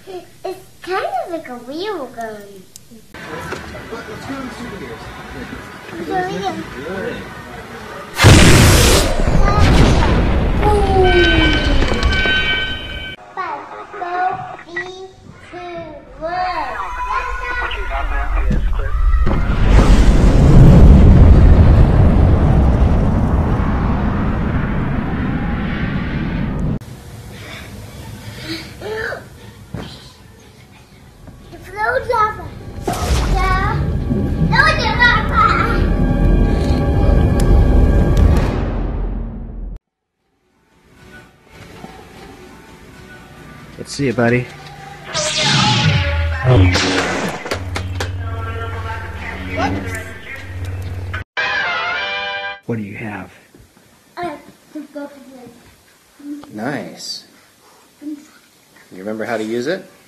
It's kind of like a real gun. Let's go to the souvenirs. Good. Let's see it, buddy. What do you have? Nice. You remember how to use it?